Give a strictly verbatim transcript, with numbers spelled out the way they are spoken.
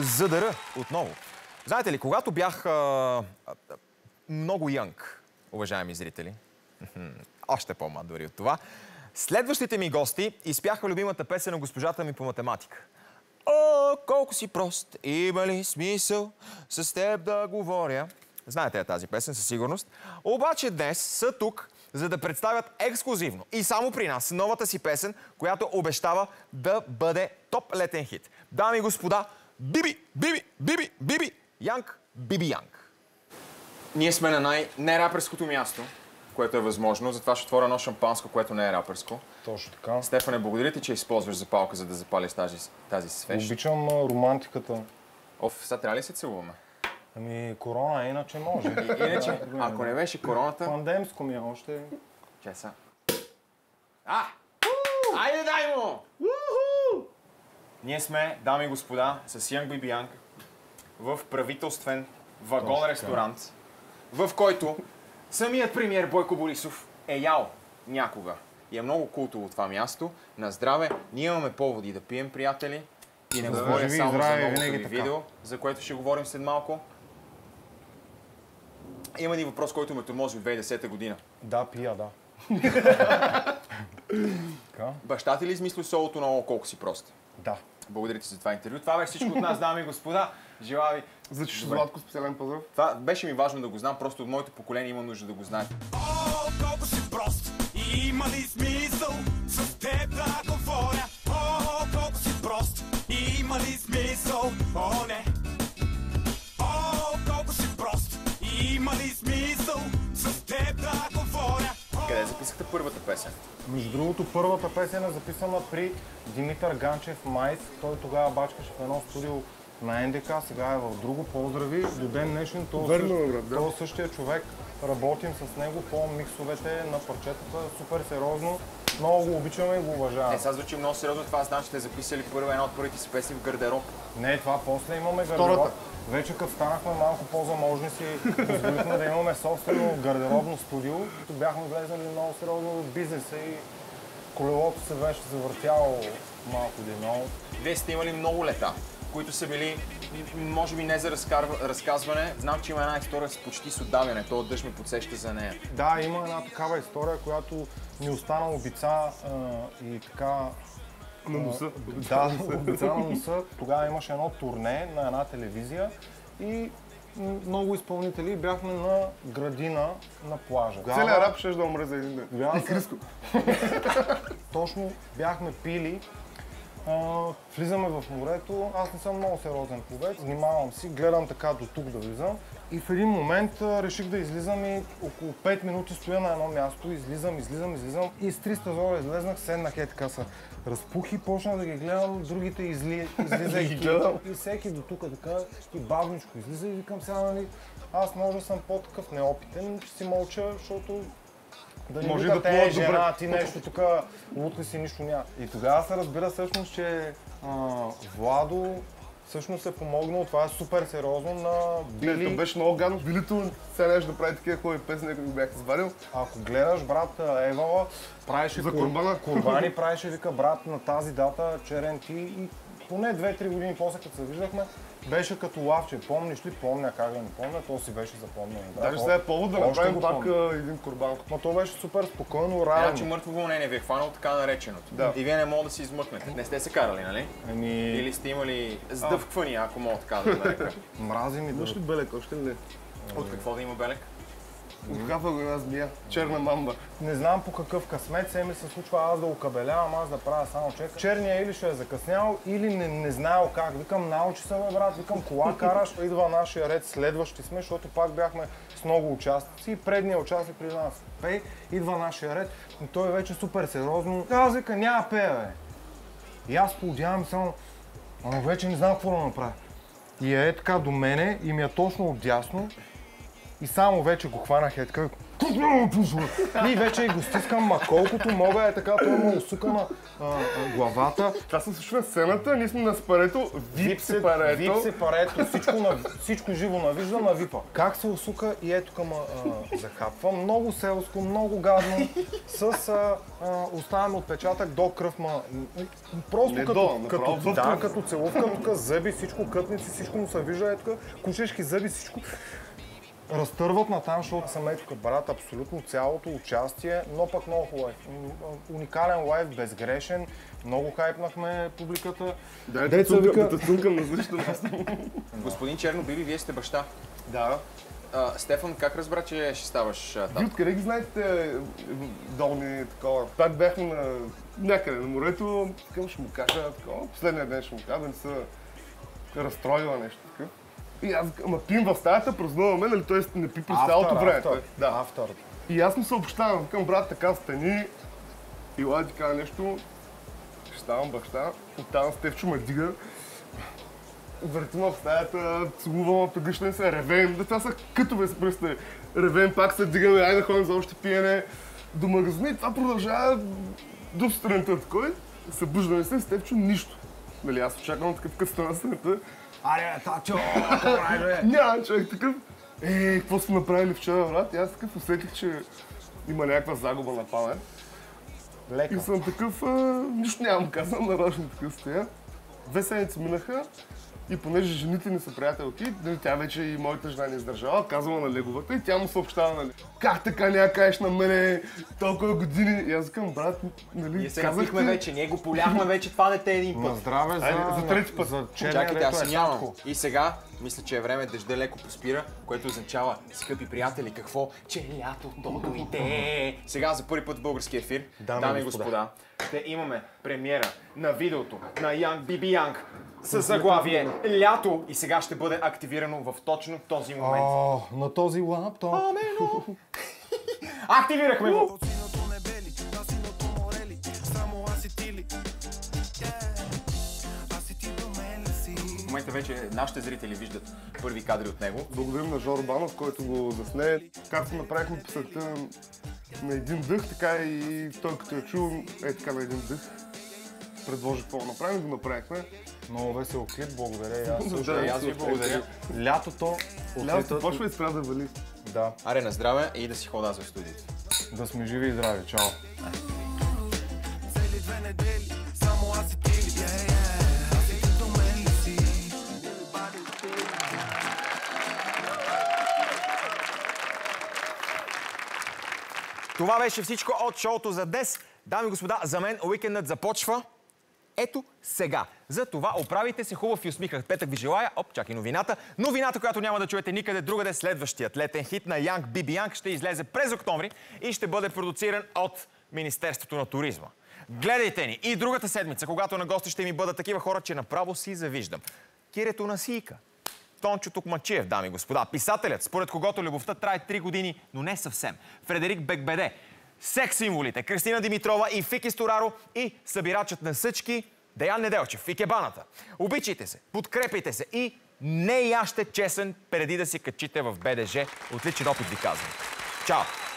ЗДР отново. Знаете ли, когато бях а, а, много янг, уважаеми зрители, още по-млад дори от това, следващите ми гости изпяха любимата песен на госпожата ми по математика. О, колко си прост, има ли смисъл с теб да говоря? Знаете я тази песен със сигурност. Обаче днес са тук, за да представят ексклюзивно и само при нас новата си песен, която обещава да бъде топ летен хит. Дами и господа, Биби, Биби, Биби, Биби, Янг, Биби Янг. Ние сме на най-нерапърското място, което е възможно, затова ще отворя едно шампанско, което не е рапърско. Точно така. Стефане, благодаря ти, че използваш запалка, за да запалиш тази, тази свещ. Обичам а, романтиката. Оф, сега трябва ли се целуваме? Ами, корона, иначе може. И, иначе, ако не беше короната... Пандемско ми е още. Че са. А! Айде, дай му! Ние сме, дами и господа, с Янг Биби Янг в правителствен вагон-ресторант, в който самият премиер Бойко Борисов е ял някога. И е много култово това място. На здраве, ние имаме поводи да пием, приятели. И не Да, говоря живи само здраве, за новото винаги ви така. видео, за което ще говорим след малко. Има един въпрос, който ме тормози от две хиляди и десета година. Да, пия, да. Така? Баща ти ли измисли солото на О, колко си прост? Да. Благодаря ти за това интервю. Това беше всичко от нас, дами и господа. Желая ви... За Чичо Златко специален поздрав. Това беше ми важно да го знам, просто от моето поколение има нужда да го знае. О, колко си прост, има ли смисъл с теб да говоря? О, колко си прост, има ли смисъл? О, не. О, колко си прост, има ли смисъл с теб да говоря? Къде записахте първата песен? Между другото, първата песен е записана при Димитър Ганчев Майс. Той тогава бачкаше в едно студио на Ен Де Ка, сега е в друго. Поздрави! До ден днешен този Верно, брат, да. същия човек. Работим с него по миксовете на парчетата. Супер сериозно. Много го обичаме и го уважаваме. Не, сега звучи много сериозно. Това знам, че сте записали първа една от първите си песни в гардероб. Не, това после имаме гардероб. Втората. Вече като станахме малко по-заможни си, позволихме да имаме собствено гардеробно студио, като бяхме влезнали много сериозно в бизнеса и колелото се беше завъртяло малко или много. Вие сте имали много лета, които са били, може би не за разкарва, разказване. Знам, че има една история с почти с отдавяне. Това дъжд ме подсеща за нея. Да, има една такава история, която ни остана обица а, и така... На носа. Да, обица на носа. Тогава имаше едно турне на една телевизия и м, много изпълнители бяхме на градина на плажа. Целият рап ще да умре за един ден. Тогава И Криско. точно бяхме пили, а, влизаме в морето, аз не съм много сериозен пловец, внимавам си, гледам така до тук да влизам и в един момент а, реших да излизам и около пет минути стоя на едно място, излизам, излизам, излизам и с триста зора излезнах, седнах е така са разпухи, почнах да ги гледам, другите изли, излизайки и всеки до тук така и бавничко излиза и викам сега, нали, аз може да съм по-такъв неопитен, ще си мълча, защото да не Може вика, да те е плуват жена, добре. ти нещо тук, лутка си, нищо няма. И тогава се разбира всъщност, че а, Владо всъщност е помогнал, това е супер сериозно на Не, то Били. беше много гадно. Билито сега нещо да прави такива хубави песни, ако ги бях извадил. Ако гледаш, брат Евала правеше За кур- курбана. курбани, правеше, вика, брат на тази дата, черен ти и поне две-три години после, като се виждахме, беше като лавче. Помниш ли? Помня, как да не помня, то си беше запомнено. Даже сега е повод да Още направим го пак помня. а, един курбан. Но то беше супер спокойно, Значи равно. мъртво вълнение ви е хванало така нареченото. Да. И вие не мога да си измъкнете. Не сте се карали, нали? Ами, Или сте имали сдъвквания, ако мога така да го нарека. мрази ми да... Имаш ли белек още ли? От какво да има белек? От кафа го една змия. Черна мамба. Не знам по какъв късмет се ми се случва аз да окабелявам, аз да правя само чека. Черния или ще е закъснял, или не, не знаел как. Викам, научи се, бе, брат, викам, кола караш. Идва нашия ред, следващи сме, защото пак бяхме с много участници. И предния участник преди нас пей, идва нашия ред, и той вече супер сериозно. Аз вика, няма пее, бе. И аз поудявам само, ама вече не знам какво да направя. И е така до мене и ми е точно отдясно. И само вече го хванах е така, И вече го стискам, ма колкото мога е така, той му усука на а, а, главата. Това се случва в сцената, ние сме на сепарето, вип сепарето. Вип сепарето, всичко, на, всичко живо навижда на випа. Как се усука и ето към а, захапва. Много селско, много гадно, с а, а, оставен отпечатък до кръв, ма просто Не като, до, като, направо в да, кръв. като целувка, тук зъби, всичко, кътници, всичко му се вижда, ето тук, кучешки зъби, всичко. Разтърват натам, защото съм ето тук, брат, абсолютно цялото участие, но пък много хубав. Уникален лайв, безгрешен, много хайпнахме публиката. Да, Деца вика- да те цункам на защита място. Господин Черно-Биби, вие сте баща. Да. А, Стефан, как разбра, че ще ставаш а, Вие там? откъде ги знаете те долни такова? Пак бяхме на някъде на морето, такъв ще му кажа такова. Последния ден ще му кажа да не се разстроила нещо такъв. И аз, ама пием в стаята, празнуваме, нали, т.е. не пи през цялото време. Автор, Да. автор. И аз му съобщавам, викам, брат, така стани, ела ти кажа нещо, ще ставам баща, оттам Стефчо ме дига, въртим в стаята, целувам, предишне се, ревем, да това са кътове си представи. Ревем, пак се дигаме, айде да ходим за още пиене до магазина и това продължава до сутринта такой. Събуждаме се, Стефчо нищо. Нали, аз очаквам такъв къста на сутринта. Аре, тачо, аре, Няма човек такъв. Е, какво сме направили вчера, брат? И аз такъв усетих, че има някаква загуба на памет. И лека. съм такъв, а, нищо нямам казан, нарочно такъв стоя. Две седмици минаха и понеже жените ни са приятелки, нали, тя вече и моята жена не издържала, казвала на неговата и тя му съобщава, нали, как така няма кажеш на мене толкова години. И аз викам, брат, нали, Ние се напихме вече, ние го поляхме вече това дете един На път. здраве за, Айде, за трети път. За черния, Чакайте, дето аз е се нямам. сладко. И сега, мисля, че е време дъжда леко поспира, което означава, скъпи приятели, какво? Че лятото дойде. Сега за първи път в български ефир, Дами и дами и господа, господа, ще имаме премиера на видеото на Янг Биби Янг с заглавие Лято и сега ще бъде активирано в точно този момент. О, на този лаптоп. Активирахме го! От синото небели, на синото морели, само аз и ти ли? Аз и ти до мен ли си? В момента вече нашите зрители виждат първи кадри от него. Благодарим на Жоро Банов, който го засне. Както направихме песента на един дъх, така и той като я чул, е така на един дъх. Предложи какво да направим, го направихме. Много весел клип, благодаря и аз. Да, и аз ви благодаря. Лятото, Лятото от почва и спря да вали. Да, Аре, на здраве и да си хода аз в студиото. да сме живи и здрави. Чао. Цели две недели, само аз и ти ли? Yeah, yeah. Аз и ти до мен ли си? Това беше всичко от шоуто за днес. Дами и господа, за мен уикендът започва ето сега. За това оправите се хубав и усмихнат петък ви желая. Оп, чакай новината. Новината, която няма да чуете никъде другаде, следващият летен хит на Янг Биби Янг ще излезе през октомври и ще бъде продуциран от Министерството на туризма. Гледайте ни и другата седмица, когато на гости ще ми бъдат такива хора, че направо си завиждам. Кирето на Сийка, Тончо Токмачиев, дами и господа, писателят, според когото любовта трае три години, но не съвсем. Фредерик Бекбеде, секс-символите, Кристина Димитрова и Фики Стораро и събирачът на съчки Деян Неделчев и Кебаната. Обичайте се, подкрепяйте се и не яще чесън преди да си качите в БДЖ. Отличен опит ви казвам. Чао!